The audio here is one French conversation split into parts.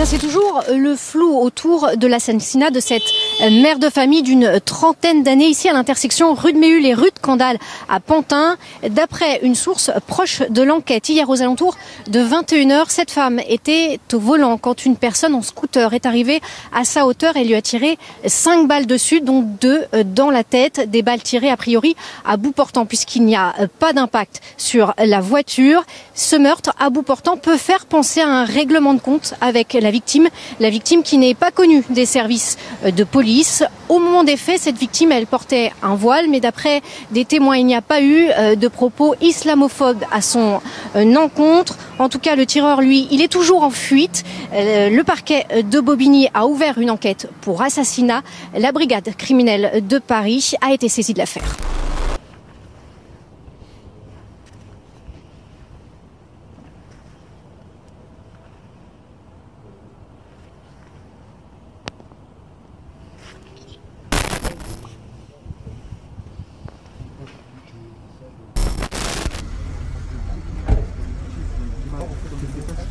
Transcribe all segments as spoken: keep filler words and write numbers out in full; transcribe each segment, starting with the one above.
Bien, c'est toujours le flou autour de l'assassinat de cette mère de famille d'une trentaine d'années ici à l'intersection rue de Méhul et rue de Candale à Pantin. D'après une source proche de l'enquête, hier aux alentours de vingt et une heures, cette femme était au volant quand une personne en scooter est arrivée à sa hauteur et lui a tiré cinq balles dessus, dont deux dans la tête. Des balles tirées a priori à bout portant puisqu'il n'y a pas d'impact sur la voiture. Ce meurtre à bout portant peut faire penser à un règlement de compte avec la victime, la victime qui n'est pas connue des services de police. Au moment des faits, cette victime, elle portait un voile, mais d'après des témoins, il n'y a pas eu de propos islamophobes à son encontre. En tout cas, le tireur, lui, il est toujours en fuite. Le parquet de Bobigny a ouvert une enquête pour assassinat. La brigade criminelle de Paris a été saisie de l'affaire.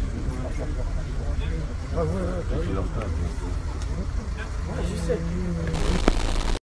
Ah ouais, ouais, ouais.